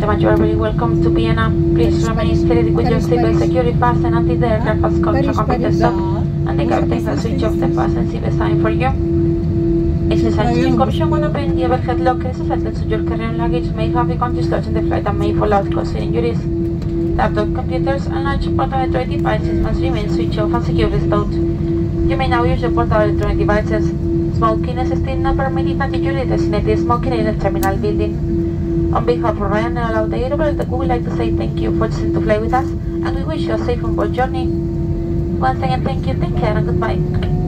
so much. You are very welcome to Vienna. Please remain seated with your seatbelt securely fastened until the aircraft has come to a complete stop and the captain has switched off the fasten seatbelt sign for you. It's essential information when opening the overhead lockers affected to your carry-on luggage may have become dislodged in the flight and may fall out, causing injuries. Laptop computers and large portable electronic devices must remain switched off and securely stowed. You may now use your portable electronic devices. Smoking is still not permitted until you reach the designated smoking area in the terminal building. On behalf of Ryan and LOWW, we would like to say thank you for choosing to fly with us, and we wish you a safe and bold journey. Once again, thank you, take care, and goodbye.